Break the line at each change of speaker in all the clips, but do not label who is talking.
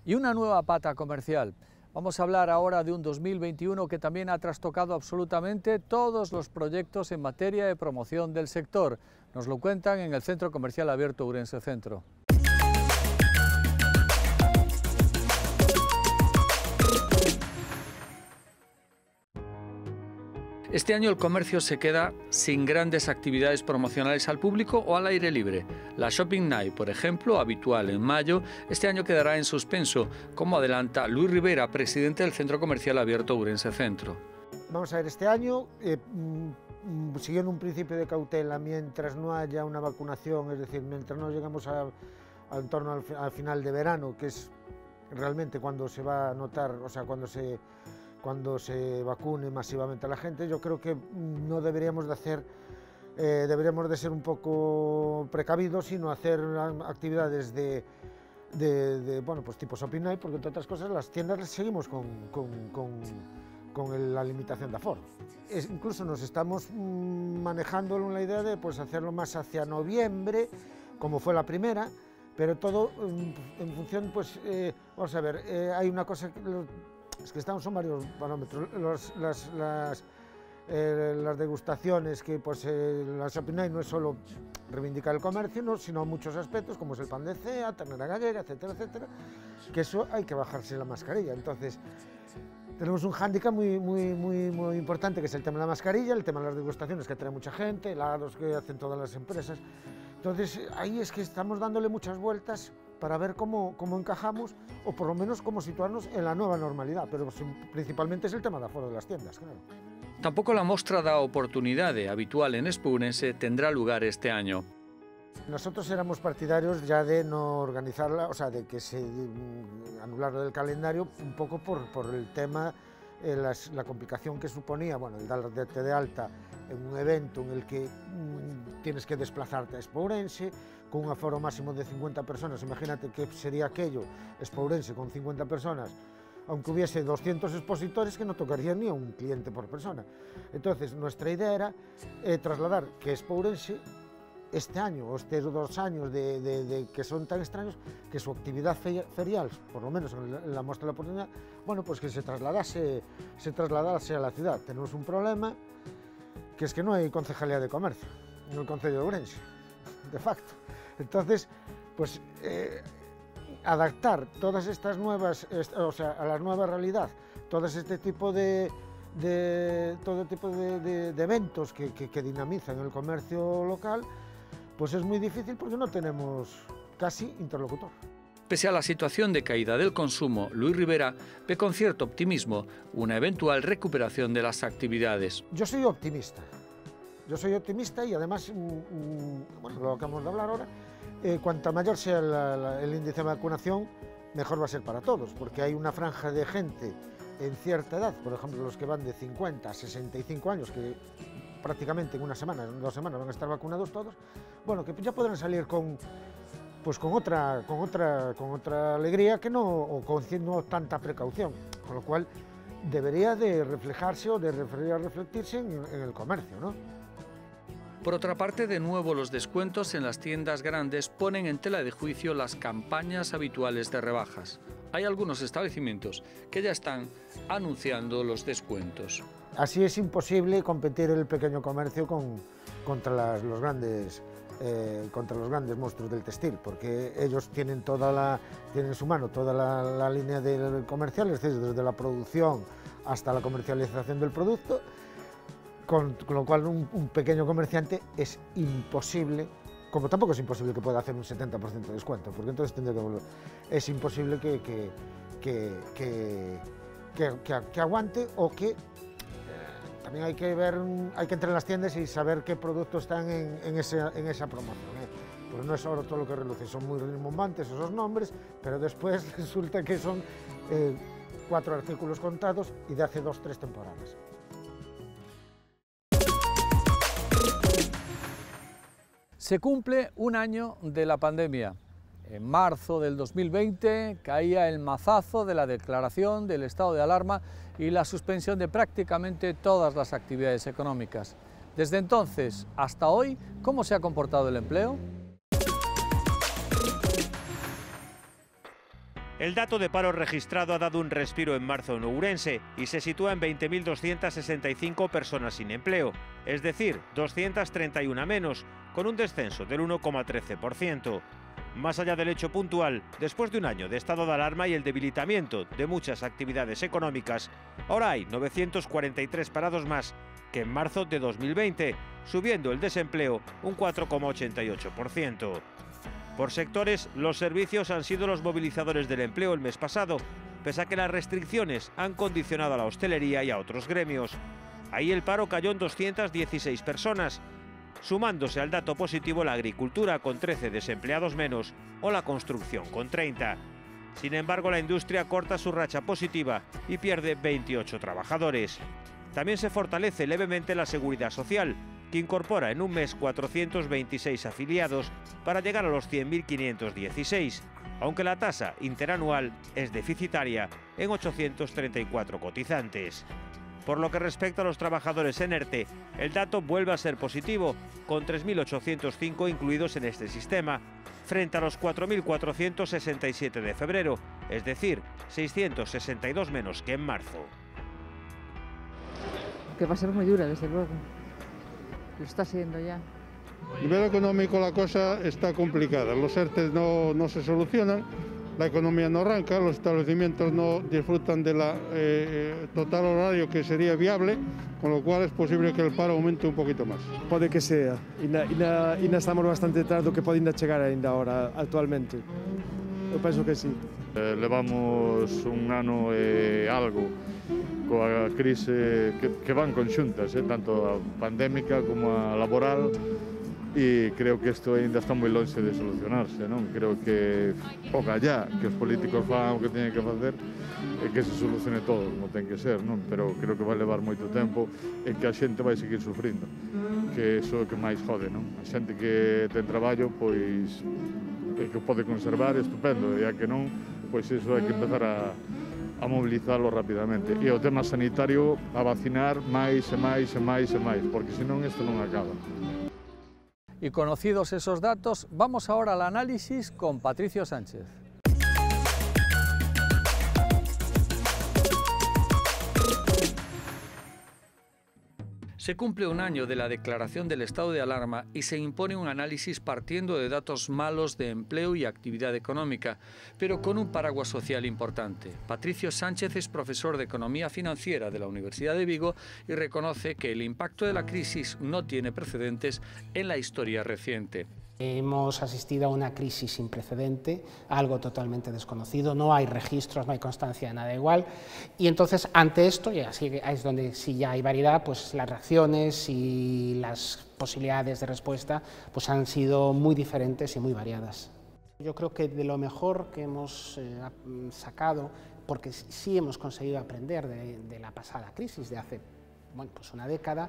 Y una nueva pata comercial. Vamos a hablar ahora de un 2021 que también ha trastocado absolutamente todos los proyectos en materia de promoción del sector. Nos lo cuentan en el Centro Comercial Abierto Ourense Centro. Este año el comercio se queda sin grandes actividades promocionales al público o al aire libre. La Shopping Night, por ejemplo, habitual en mayo, este año quedará en suspenso, como adelanta Luis Rivera, presidente del Centro Comercial Abierto Ourense Centro.
Vamos a ver, este año, siguiendo un principio de cautela, mientras no haya una vacunación, es decir, mientras no lleguemos en torno al final de verano, que es realmente cuando se va a notar, o sea, cuando se vacune masivamente a la gente, yo creo que no deberíamos de ser un poco precavidos, sino hacer actividades bueno, pues tipo Shopping Night, porque entre otras cosas las tiendas seguimos con la limitación de aforo. Incluso nos estamos manejando en la idea de pues, hacerlo más hacia noviembre, como fue la primera, pero todo en función, pues, vamos a ver, hay una cosa... Es que son varios parámetros, las degustaciones, que pues la Shopping Night no es solo reivindicar el comercio, sino muchos aspectos, como es el pan de cea, ternera gallega, etcétera, etcétera, que eso hay que bajarse la mascarilla. Entonces, tenemos un hándicap muy importante, que es el tema de la mascarilla, el tema de las degustaciones, que trae mucha gente, helados que hacen todas las empresas. Entonces, ahí es que estamos dándole muchas vueltas para ver cómo encajamos, o por lo menos cómo situarnos en la nueva normalidad, pero principalmente es el tema de aforo de las tiendas, claro.
Tampoco la mostra da oportunidade habitual en Expo Ourense tendrá lugar este año.
Nosotros éramos partidarios ya de no organizarla, o sea, de que se anulara del calendario, un poco por el tema, la complicación que suponía, bueno, el darte de alta en un evento en el que tienes que desplazarte a Expo Ourense, con un aforo máximo de 50 personas, imagínate qué sería aquello, Expo Ourense con 50 personas, aunque hubiese 200 expositores, que no tocaría ni a un cliente por persona. Entonces, nuestra idea era trasladar que Expo Ourense, este año, o estos 2 años que son tan extraños, que su actividad ferial, por lo menos en la muestra de la oportunidad, bueno, pues que se trasladase a la ciudad. Tenemos un problema, que es que no hay concejalía de comercio en el concello de Ourense, de facto. Entonces, pues adaptar todas estas nuevas, o sea, a la nueva realidad, todo tipo de eventos que dinamizan el comercio local, pues es muy difícil porque no tenemos casi interlocutor.
Pese a la situación de caída del consumo, Luis Rivera ve con cierto optimismo una eventual recuperación de las actividades.
Yo soy optimista y además, bueno, lo acabamos de hablar ahora, cuanto mayor sea el índice de vacunación, mejor va a ser para todos, porque hay una franja de gente en cierta edad, por ejemplo los que van de 50 a 65 años, que prácticamente en una semana, en 2 semanas van a estar vacunados todos, bueno, que ya podrán salir con otra alegría, que no tanta precaución, con lo cual debería de reflejarse o debería reflectirse en el comercio, ¿no?
Por otra parte, de nuevo los descuentos en las tiendas grandes ponen en tela de juicio las campañas habituales de rebajas. Hay algunos establecimientos que ya están anunciando los descuentos.
Así es imposible competir el pequeño comercio contra los grandes monstruos del textil, porque ellos tienen en su mano toda la línea del comercial, es decir, desde la producción hasta la comercialización del producto, con lo cual un pequeño comerciante es imposible, como tampoco es imposible que pueda hacer un 70% de descuento, porque entonces tendría que volver. Es imposible que aguante, o que también hay que entrar en las tiendas y saber qué productos están en esa promoción. Porque no es ahora todo lo que reluce, son muy rimbombantes esos nombres, pero después resulta que son 4 artículos contados y de hace 2 o 3 temporadas.
Se cumple un año de la pandemia. En marzo del 2020 caía el mazazo de la declaración del estado de alarma y la suspensión de prácticamente todas las actividades económicas. Desde entonces hasta hoy, ¿cómo se ha comportado el empleo?
El dato de paro registrado ha dado un respiro en marzo en Ourense y se sitúa en 20.265 personas sin empleo, es decir, 231 menos, con un descenso del 1,13%. Más allá del hecho puntual, después de un año de estado de alarma y el debilitamiento de muchas actividades económicas, ahora hay 943 parados más que en marzo de 2020, subiendo el desempleo un 4,88%. Por sectores, los servicios han sido los movilizadores del empleo el mes pasado, pese a que las restricciones han condicionado a la hostelería y a otros gremios. Ahí el paro cayó en 216 personas, sumándose al dato positivo la agricultura con 13 desempleados menos o la construcción con 30. Sin embargo, la industria corta su racha positiva y pierde 28 trabajadores. También se fortalece levemente la seguridad social, que incorpora en un mes 426 afiliados para llegar a los 100.516, aunque la tasa interanual es deficitaria en 834 cotizantes. Por lo que respecta a los trabajadores en ERTE, el dato vuelve a ser positivo, con 3.805 incluidos en este sistema, frente a los 4.467 de febrero, es decir, 662 menos que en marzo.
Que va a ser muy dura, desde luego. Lo está siendo ya.
A nivel económico la cosa está complicada, los ERTE no se solucionan, la economía no arranca, los establecimientos no disfrutan de la total horario que sería viable, con lo cual es posible que el paro aumente un poquito más.
Pode que sea, ainda estamos bastante atrás do que pode ainda chegar ainda ahora, actualmente. Eu penso que sí.
Levamos un ano e algo coa crise que van conxuntas, tanto a pandémica como a laboral, e creo que isto ainda está moi longe de solucionarse, non? Creo que ogallá que os políticos fan o que teñen que facer e que se solucione todo como ten que ser, non? Pero creo que vai levar moito tempo e que a xente vai seguir sufrindo, que iso é o que máis jode, non? A xente que ten traballo, pois que o pode conservar, estupendo, e a que non, pois iso hai que empezar a mobilizarlo rapidamente. E o tema sanitario, a vacinar máis e máis e máis e máis, porque senón isto non acaba.
Y conocidos esos datos, vamos ahora al análisis con Patricio Sánchez. Se cumple un año de la declaración del estado de alarma y se impone un análisis partiendo de datos malos de empleo y actividad económica, pero con un paraguas social importante. Patricio Sánchez es profesor de Economía Financiera de la Universidad de Vigo y reconoce que el impacto de la crisis no tiene precedentes en la historia reciente.
Hemos asistido a una crisis sin precedente, algo totalmente desconocido, no hay registros, no hay constancia de nada igual, y entonces ante esto, y así es donde sí ya hay variedad, pues las reacciones y las posibilidades de respuesta pues han sido muy diferentes y muy variadas. Yo creo que de lo mejor que hemos sacado, porque sí hemos conseguido aprender de la pasada crisis de hace pues una década,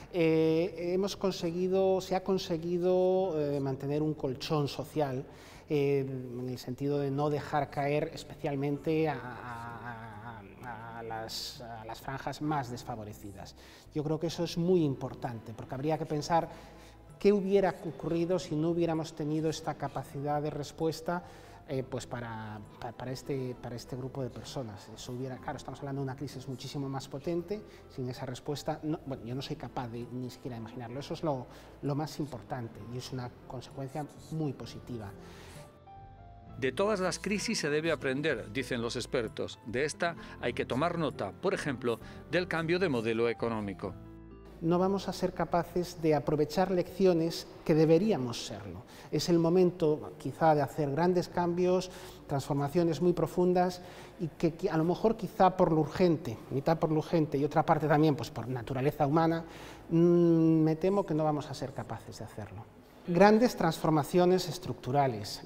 se ha conseguido mantener un colchón social en el sentido de no dejar caer especialmente a las franjas más desfavorecidas. Yo creo que eso es muy importante, porque habría que pensar qué hubiera ocurrido si no hubiéramos tenido esta capacidad de respuesta pues para este grupo de personas. Eso hubiera, claro, estamos hablando de una crisis muchísimo más potente, sin esa respuesta, bueno, yo no soy capaz de ni siquiera imaginarlo, eso es lo más importante y es una consecuencia muy positiva.
De todas las crisis se debe aprender, dicen los expertos. De esta hay que tomar nota, por ejemplo, del cambio de modelo económico.
No vamos a ser capaces de aprovechar lecciones que deberíamos serlo. Es el momento quizá de hacer grandes cambios, transformaciones muy profundas y que a lo mejor quizá por lo urgente, mitad por lo urgente y otra parte también pues por naturaleza humana, me temo que no vamos a ser capaces de hacerlo. Grandes transformaciones estructurales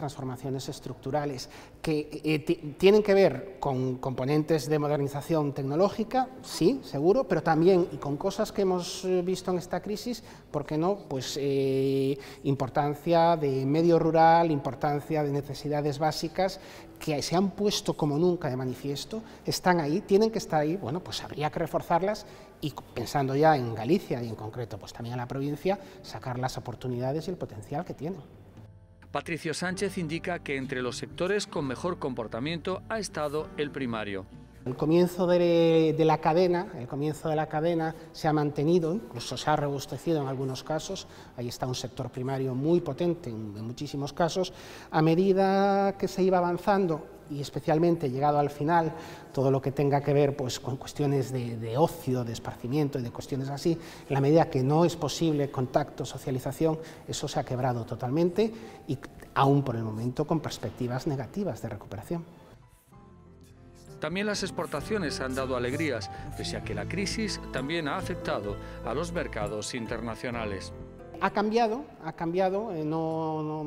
que tienen que ver con componentes de modernización tecnológica, sí, seguro, pero también y con cosas que hemos visto en esta crisis, ¿por qué no? Pues importancia de medio rural, importancia de necesidades básicas que se han puesto como nunca de manifiesto, están ahí, tienen que estar ahí, bueno, pues habría que reforzarlas y pensando ya en Galicia y en concreto pues también en la provincia, sacar las oportunidades y el potencial que tienen.
Patricio Sánchez indica que entre los sectores con mejor comportamiento ha estado el primario.
El comienzo de la cadena se ha mantenido, incluso se ha robustecido en algunos casos. Ahí está un sector primario muy potente en muchísimos casos. A medida que se iba avanzando y especialmente llegado al final, todo lo que tenga que ver pues, con cuestiones de ocio, de esparcimiento y de cuestiones así, en la medida que no es posible contacto, socialización, eso se ha quebrado totalmente y aún por el momento con perspectivas negativas de recuperación.
También las exportaciones han dado alegrías, pese a que la crisis también ha afectado a los mercados internacionales.
Ha cambiado, no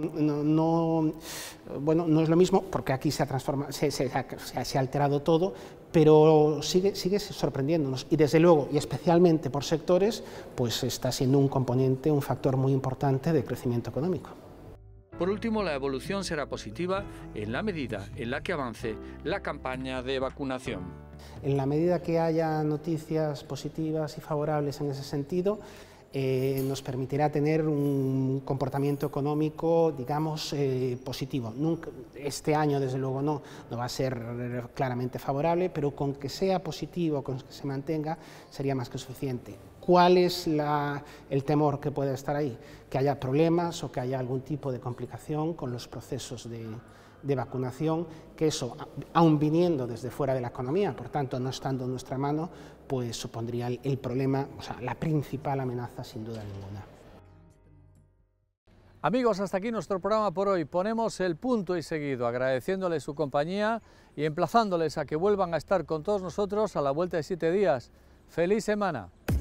es lo mismo porque aquí se ha alterado todo, pero sigue sorprendiéndonos y desde luego, y especialmente por sectores, pues está siendo un componente, un factor muy importante de crecimiento económico.
Por último, la evolución será positiva en la medida en la que avance la campaña de vacunación.
En la medida que haya noticias positivas y favorables en ese sentido, nos permitirá tener un comportamiento económico, digamos, positivo. Este año, desde luego, no va a ser claramente favorable, pero con que sea positivo, con que se mantenga, sería más que suficiente. ¿Cuál es el temor que puede estar ahí? Que haya problemas o que haya algún tipo de complicación con los procesos de vacunación, que eso, aun viniendo desde fuera de la economía, por tanto no estando en nuestra mano, pues supondría el problema, o sea, la principal amenaza sin duda ninguna.
Amigos, hasta aquí nuestro programa por hoy. Ponemos el punto y seguido, agradeciéndoles su compañía y emplazándoles a que vuelvan a estar con todos nosotros a la vuelta de 7 días. ¡Feliz semana!